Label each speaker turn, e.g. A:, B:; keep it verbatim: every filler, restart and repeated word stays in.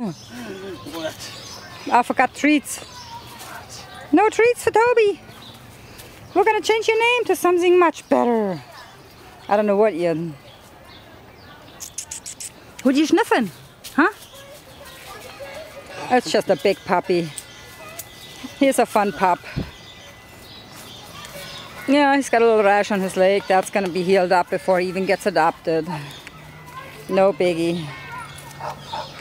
A: What?
B: I forgot treats. No treats for Toby. We're gonna change your name to something much better. I don't know what yet. What are you sniffing? Huh? It's just a big puppy. He's a fun pup. Yeah, he's got a little rash on his leg. That's gonna be healed up before he even gets adopted. No biggie.